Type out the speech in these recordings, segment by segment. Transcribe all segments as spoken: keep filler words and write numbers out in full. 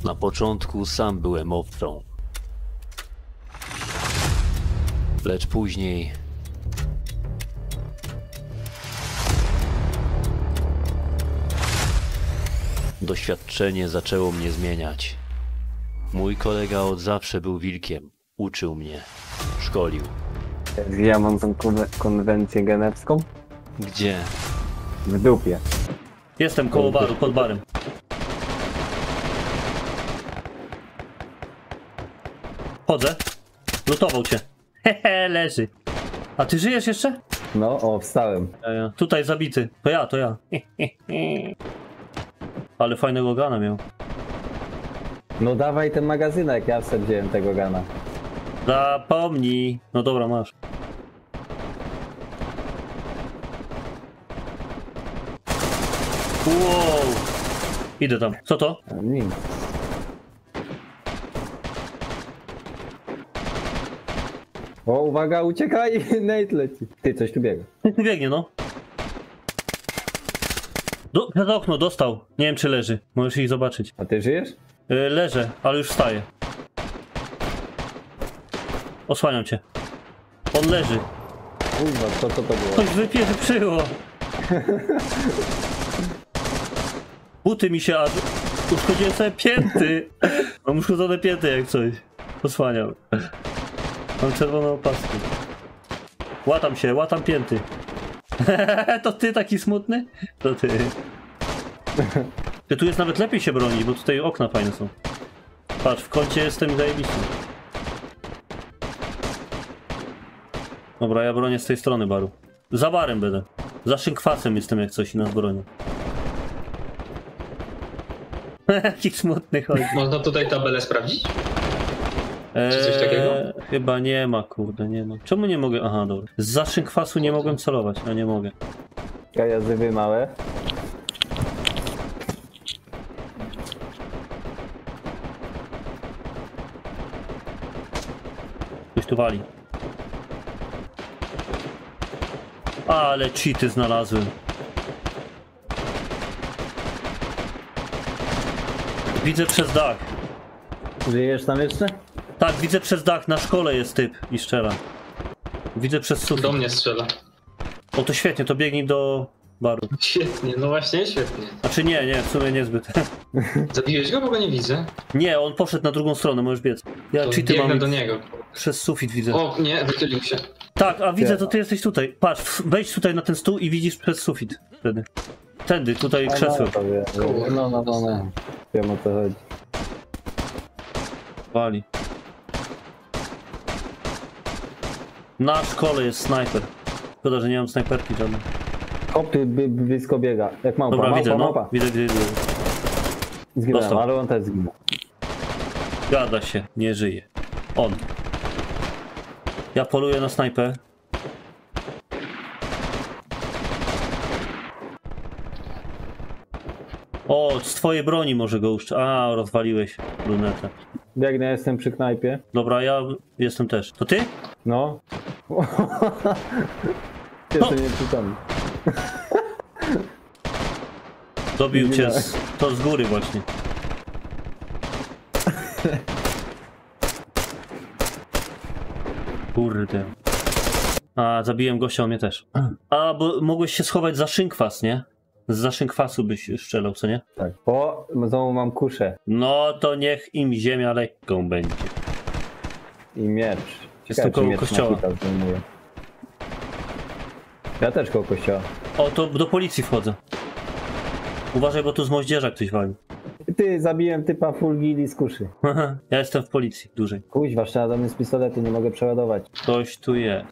Na początku sam byłem owcą. Lecz później... Doświadczenie zaczęło mnie zmieniać. Mój kolega od zawsze był wilkiem. Uczył mnie. Szkolił. Ja mam tą konwe- konwencję genewską Gdzie? w dupie. Jestem koło baru, pod barem. Chodzę. Lutował cię. Hehe, leży. A ty żyjesz jeszcze? No, o, wstałem. Ja, ja. Tutaj zabity. To ja, to ja. Ale fajnego gana miał. No dawaj ten magazynek, ja sobie wziąłem tego gana. Zapomnij. No dobra, masz. Wow. Idę tam. Co to? A, nic. O, uwaga, uciekaj! Nate leci. Ty, coś tu biega. Biegnie, no. Do, przez okno dostał. Nie wiem, czy leży. Możesz ich zobaczyć. A ty żyjesz? Yy, leżę, ale już wstaję. Osłaniam cię. On leży. Kurwa, co, co to było? Coś wypieprzyło. Buty mi się aż... Uszkodziłem sobie pięty. Mam uszkodzone pięty jak coś. Osłaniam. Mam czerwoną opaskę. Łatam się, łatam pięty. To ty taki smutny? To ty. Ty tu jest nawet lepiej się bronić, bo tutaj okna fajne są. Patrz, w kącie jestem i zajebisty. Dobra, ja bronię z tej strony baru. Za barem będę. Za szynkwasem jestem jak coś i nas bronią. Jaki smutny chodzi. Można tutaj tabelę sprawdzić? Eee, Czy coś takiego? Chyba nie ma, kurde, nie ma. Czemu nie mogę? Aha, dobra. Z szynkwasu nie mogłem celować, a nie mogę. Jazdywy małe. Ktoś tu wali. Ale cheaty znalazłem. Widzę przez dach. Żyjesz tam jeszcze? Tak, widzę przez dach. Na szkole jest typ i strzela. Widzę przez sufit. Do mnie strzela. O, to świetnie, to biegnij do baru. Świetnie, no właśnie, świetnie. Znaczy nie, nie, w sumie niezbyt. Zabiłeś go, bo go nie widzę. Nie, on poszedł na drugą stronę, możesz biec. Ja To cheaty biegnę mam do niego. przez sufit widzę. O, nie, wychylił się. Tak, a widzę, to ty jesteś tutaj. Patrz, wejdź tutaj na ten stół i widzisz przez sufit wtedy. Tędy, tutaj krzesło. No, to wie, Kurwa, no, no, no, no. Wiem, o co chodzi. Wali. Na szkole jest snajper. Szkoda, że nie mam snajperki żadnej. Hop, ty by- blisko biega. Jak małpa, Dobra, małpa, widzę, no. małpa. Widzę, widzę, widzę. Zginąłem, Dostał. ale on też zginął. Gada się, nie żyje. On. Ja poluję na snajpę. O, z twojej broni może go uszcz... A, rozwaliłeś lunetę. Biegnę, jestem przy knajpie. Dobra, ja jestem też. To ty? No. Jestem nieprzytomny. Dobił Nie cię dałem. z... To z góry właśnie. Kurde. A, zabiłem gościa, on mnie też. A, bo mogłeś się schować za szynkwas, nie? Za szynkwasu byś strzelał, co nie? Tak. O, znowu mam kuszę No to niech im ziemia lekką będzie. i miecz. Jestem czy koło miecz kościoła. na hita zdejmuje. Ja też koło kościoła. O, to do policji wchodzę. Uważaj, bo tu z moździerza ktoś walił. Ty, zabiłem typa full gili z kuszy. Ja jestem w policji, dłużej. Kuźwa, strzela do mnie z pistoletu, nie mogę przeładować. Ktoś tu jest.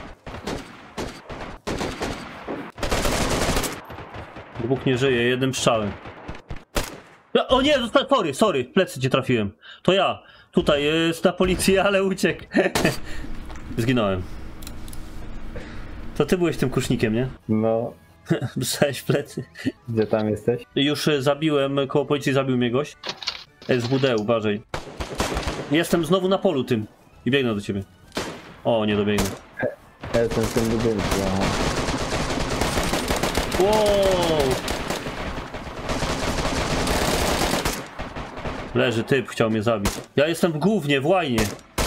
Dwóch nie żyje, jednym strzałem. Ja, o nie, zosta- sorry, sorry, w plecy cię trafiłem. To ja. Tutaj jest na policji, ale uciekł. Zginąłem. To ty byłeś tym kusznikiem, nie? No, Dostałeś w plecy. gdzie tam jesteś? Już e, zabiłem, koło policji zabił mnie gość. S W D, uważaj. Jestem znowu na polu tym. I biegnę do ciebie. O, nie dobiegnę. Ja jestem w tym budynku, aha. Wow! Leży typ, chciał mnie zabić. Ja jestem w gównie, w łajnie.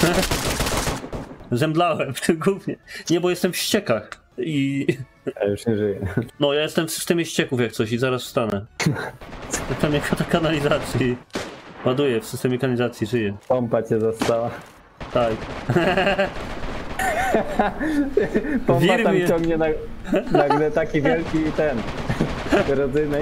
Zemdlałem w tym gównie. Nie, bo jestem w ściekach. I... Ja już nie żyję. No, ja jestem w systemie ścieków jak coś i zaraz wstanę. Jestem jako ta kanalizacji. Ładuję w systemie kanalizacji, żyję. Pompa cię została. Tak. Pompa tam Wirmie. ciągnie na, nagle taki wielki ten rodzynek.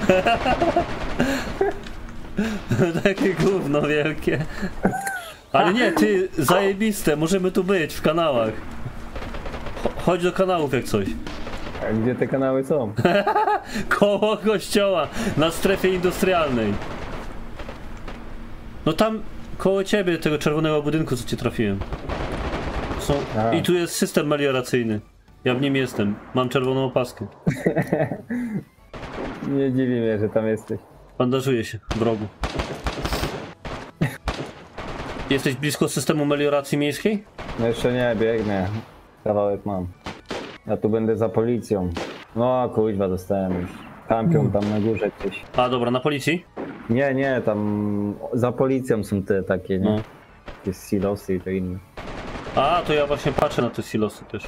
Takie gówno wielkie. Ale nie, ty, zajebiste, możemy tu być w kanałach. Cho- Chodź do kanałów jak coś. A gdzie te kanały są? Koło kościoła, na strefie industrialnej. No tam, koło ciebie, tego czerwonego budynku, co cię trafiłem. Są... A. I tu jest system melioracyjny. Ja w nim jestem, mam czerwoną opaskę. Nie dziwi mnie, że tam jesteś. Bandażuję się w rogu. Jesteś blisko systemu melioracji miejskiej? No jeszcze nie, biegnę. Kawałek mam. Ja tu będę za policją. No kuźwa, dostałem już. Kampią tam na górze gdzieś. A dobra, na policji? Nie, nie, tam za policją są te takie, nie? No. Takie silosy i to inne. A, to ja właśnie patrzę na te silosy też.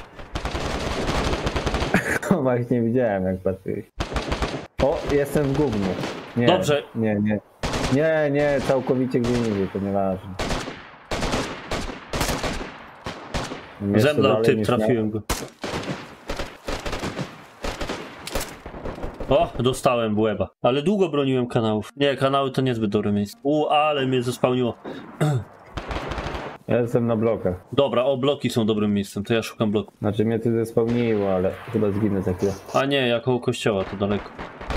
No właśnie widziałem, jak patrzyłeś. O, jestem w gównie. Nie, Dobrze. Nie, nie. Nie, nie, całkowicie gdzie indziej, to nieważne. Jeszcze Zemdlał dalej typ, niż trafiłem go. O, dostałem w łeba. Ale długo broniłem kanałów. Nie, kanały to niezbyt dobre miejsce. U, ale mnie zespałniło. Ja jestem na blokach. Dobra, o, bloki są dobrym miejscem, to ja szukam bloku. Znaczy mnie tu zespełniło, ale chyba zginę za chwilę. A nie, ja koło kościoła, to daleko.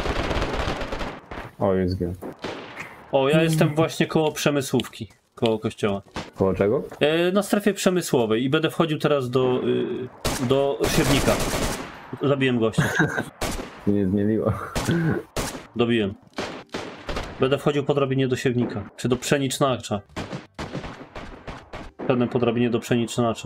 O, już zginę. O, ja jestem właśnie koło przemysłówki. Koło kościoła. Koło czego? E, na strefie przemysłowej i będę wchodził teraz do, y, do siewnika. Zabiłem gościa. Nie zmieniło. Dobiłem. Będę wchodził po drabinie do siewnika. Czy do przenicznacza. Pewnie po drabinie do przenicznacza.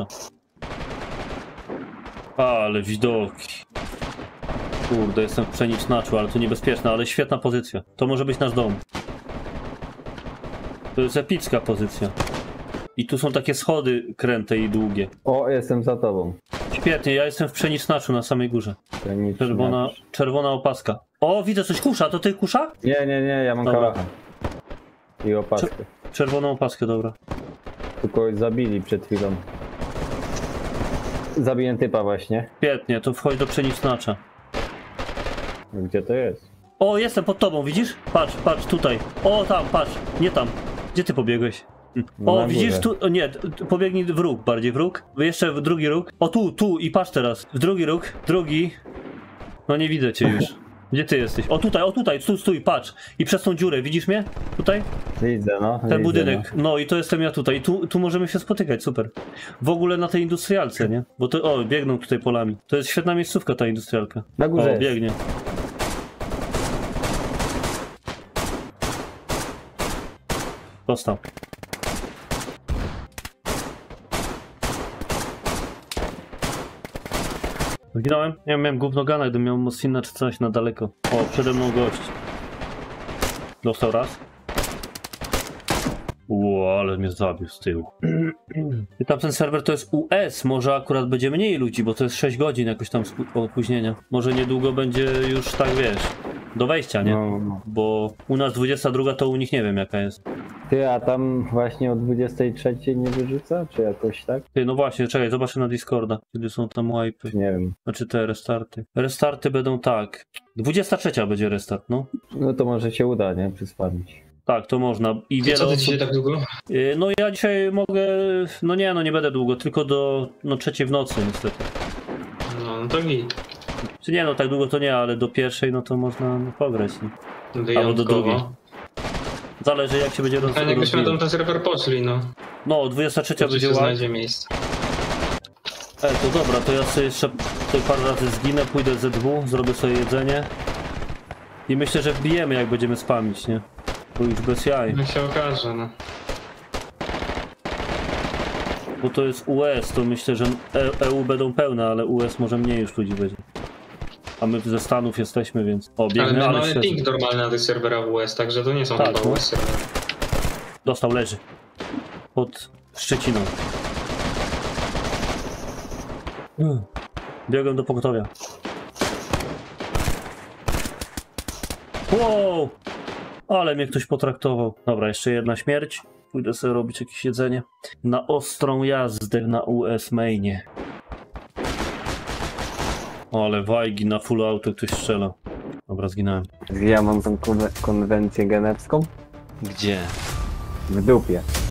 Ale widoki. Kurde, jestem w przenicznaczu, ale to niebezpieczne, ale świetna pozycja. To może być nasz dom. To jest epicka pozycja. I tu są takie schody kręte i długie. O, jestem za tobą. Świetnie, ja jestem w przenicznaczu na samej górze. To nic Czerwona, nie- czerwona opaska. O, widzę coś, kusza, to ty kusza? Nie, nie, nie, ja mam Dobra. kałacha. I opaskę. Czerwoną opaskę, dobra. Tu kogoś zabili przed chwilą. Zabiję typa właśnie. Świetnie, to wchodź do przenicznacza. Gdzie to jest? O, jestem pod tobą, widzisz? Patrz, patrz, tutaj. O, tam, patrz, nie tam. Gdzie ty pobiegłeś? No O, na widzisz, górze. tu, o, nie, t- pobiegnij w róg, bardziej w róg. Jeszcze w drugi róg. O, tu, tu i patrz teraz. W drugi róg, drugi. No nie widzę cię już. Gdzie ty jesteś? O, tutaj, o, tutaj, tu, stój, patrz. I przez tą dziurę, widzisz mnie? Tutaj? Widzę, no. Ten widzę, budynek. No i to jestem ja tutaj. Tu, tu możemy się spotykać, super. W ogóle na tej industrialce, nie? Bo to, o, biegną tutaj polami. To jest świetna miejscówka, ta industrialka. Na O, górze jest. biegnie. Dostał. Zginąłem? Ja miałem gównogana, gdybym miał Mossina czy coś na daleko. O, przede mną gość. Dostał raz. Ło, ale mnie zabił z tyłu. I tam ten serwer to jest U S, może akurat będzie mniej ludzi, bo to jest sześć godzin jakoś tam spu- opóźnienia. Może niedługo będzie już tak, wiesz, do wejścia, nie? No, no. Bo u nas dwudziesta druga to u nich nie wiem jaka jest. Ty, a tam właśnie o dwudziestej trzeciej nie wyrzuca? Czy jakoś tak? Ty, no właśnie, czekaj, zobaczę na Discorda, kiedy są tam wipe'y. Nie wiem. Znaczy te restarty. Restarty będą tak. dwudziesta trzecia będzie restart, no. No to może się uda, nie? Przyspamić. Tak, to można. I To wiele co ty osób... dzisiaj tak długo? Yy, No ja dzisiaj mogę... No nie, no nie będę długo, tylko do no, trzeciej w nocy niestety. No, no to git. Czy nie, no tak długo to nie, ale do pierwszej no to można no, pograć, nie? Albo do Wyjątkowo. drugiej. Zależy jak się będzie roz... Fajnie jakbyśmy rozwijał. tam ten serwer poszli, no. No, dwudziesta trzecia To będzie się ład. znajdzie miejsce. E, to dobra, to ja sobie jeszcze tutaj parę razy zginę, pójdę z dwu, zrobię sobie jedzenie. I myślę, że wbijemy jak będziemy spamić, nie? Bo już bez jaj. Jak się okaże, no. Bo to jest U S, to myślę, że E- EU będą pełne, ale U S może mniej już ludzi będzie. A my ze Stanów jesteśmy, więc... O, Ale biegnę, my ale mamy śledzę. ping normalny na tych serwerach U S, także to nie są Tak, chyba no. U S serwery. Dostał, leży. Pod Szczeciną. Hmm. Biegłem do pogotowia. Wow! Ale mnie ktoś potraktował. Dobra, jeszcze jedna śmierć. Pójdę sobie robić jakieś jedzenie. Na ostrą jazdę na U S mainie. Ale wajgi na full auto ktoś strzela. Dobra, zginąłem. Ja mam tą konwe- konwencję genewską Gdzie? w dupie.